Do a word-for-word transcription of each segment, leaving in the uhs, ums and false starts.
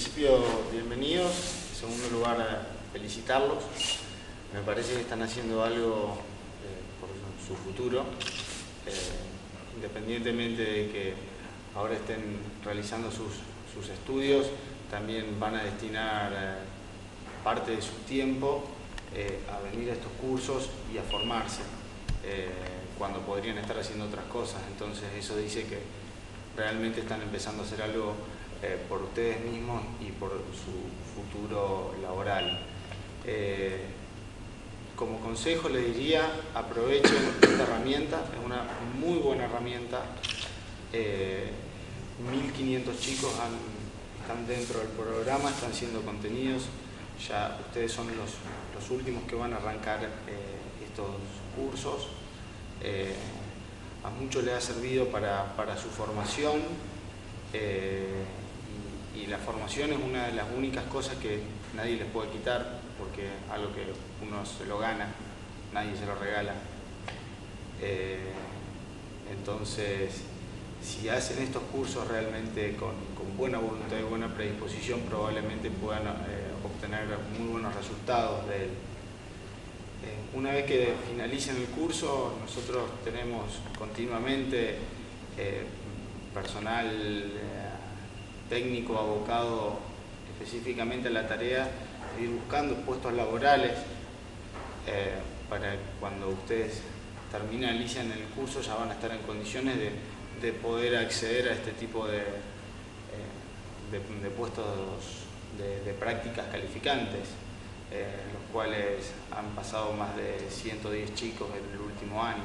principio, bienvenidos. En segundo lugar, felicitarlos. Me parece que están haciendo algo eh, por su futuro, eh, independientemente de que ahora estén realizando sus, sus estudios, también van a destinar eh, parte de su tiempo eh, a venir a estos cursos y a formarse, eh, cuando podrían estar haciendo otras cosas. Entonces eso dice que realmente están empezando a hacer algo eh, por ustedes mismos y por su futuro laboral. Eh, como consejo le diría, aprovechen esta herramienta, es una muy buena herramienta. Eh, mil quinientos chicos han, están dentro del programa, están siendo contenidos, ya ustedes son los, los últimos que van a arrancar eh, estos cursos. Eh, a muchos les ha servido para, para su formación, eh, y, y la formación es una de las únicas cosas que nadie les puede quitar, porque es algo que uno se lo gana, nadie se lo regala. Eh, entonces, si hacen estos cursos realmente con, con buena voluntad y buena predisposición, probablemente puedan eh, obtener muy buenos resultados de él. Eh, una vez que finalicen el curso, nosotros tenemos continuamente eh, personal eh, técnico abocado específicamente a la tarea de ir buscando puestos laborales eh, para cuando ustedes terminalicen el curso ya van a estar en condiciones de, de poder acceder a este tipo de, eh, de, de puestos de, de prácticas calificantes, eh, los cuales han pasado más de ciento diez chicos en el último año,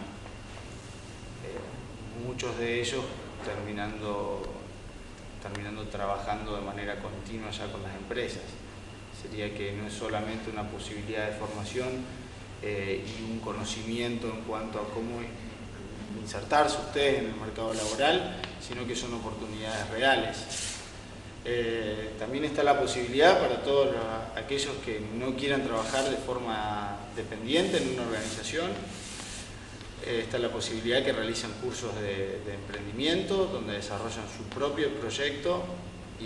eh, muchos de ellos terminando, terminando trabajando de manera continua ya con las empresas. Sería que no es solamente una posibilidad de formación eh, y un conocimiento en cuanto a cómo insertarse ustedes en el mercado laboral, sino que son oportunidades reales. Eh, también está la posibilidad para todos los, aquellos que no quieran trabajar de forma dependiente en una organización, eh, está la posibilidad que realicen cursos de, de emprendimiento donde desarrollan su propio proyecto y,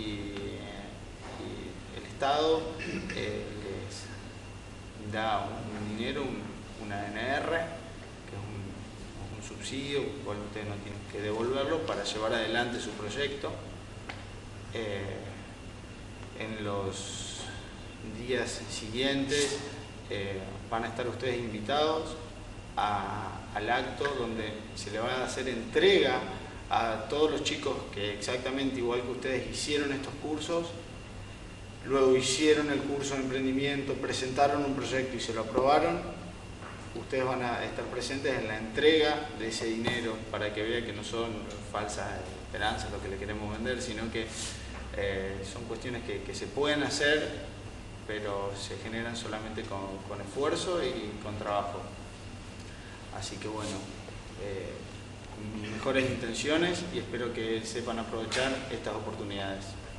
y el Estado eh, les da un dinero, un, una A N R, que es un, un subsidio, el cual ustedes no tienen que devolverlo para llevar adelante su proyecto. Eh, en los días siguientes eh, van a estar ustedes invitados a, al acto donde se le va a hacer entrega a todos los chicos que exactamente igual que ustedes hicieron estos cursos, luego hicieron el curso de emprendimiento, presentaron un proyecto y se lo aprobaron. Ustedes van a estar presentes en la entrega de ese dinero para que vean que no son falsas esperanzas lo que le queremos vender, sino que eh, son cuestiones que, que se pueden hacer, pero se generan solamente con, con esfuerzo y con trabajo. Así que bueno, eh, con mis mejores intenciones y espero que sepan aprovechar estas oportunidades.